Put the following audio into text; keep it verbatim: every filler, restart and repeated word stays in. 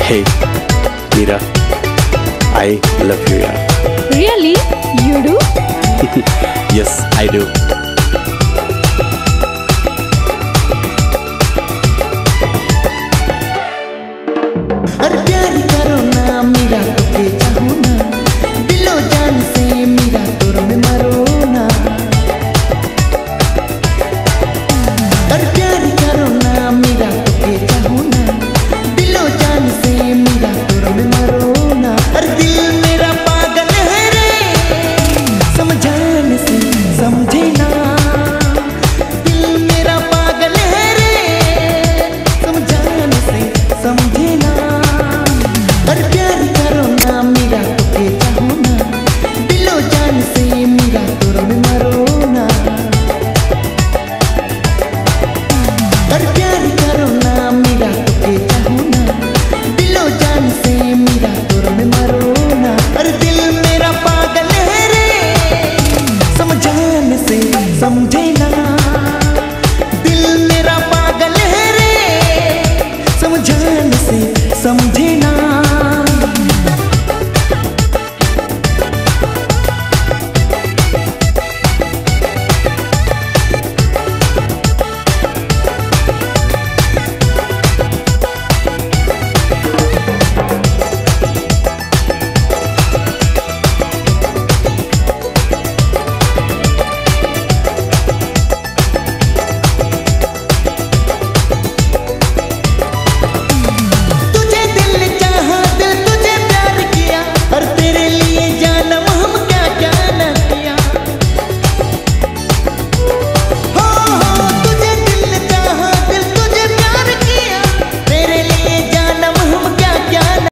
Hey, Mira, I love you, yaar. Really? You do? Yes, I do. अरे प्यार करो ना मेरा तुके चाहो ना, दिलो जान से मेरा तुर में मरो ना। अरे प्यार करो ना मेरा तुके चाहो ना, दिलो जान से मेरा तुर में मरो ना। अरे दिल मेरा पागल है रे, समझाने से समझे ना। दिल मेरा पागल है रे, समझाने से समझे ना। अरे प्यार करो ना मेरा तुके चाहो ना, दिलो जान से मेरा तुर में मरो ना। अरे प्यार करो ना मेरा तुके चाहो ना, दिलो जान से मेरा तुर में मरो ना। अरे दिल मेरा पागल है रे, समझाने से समझे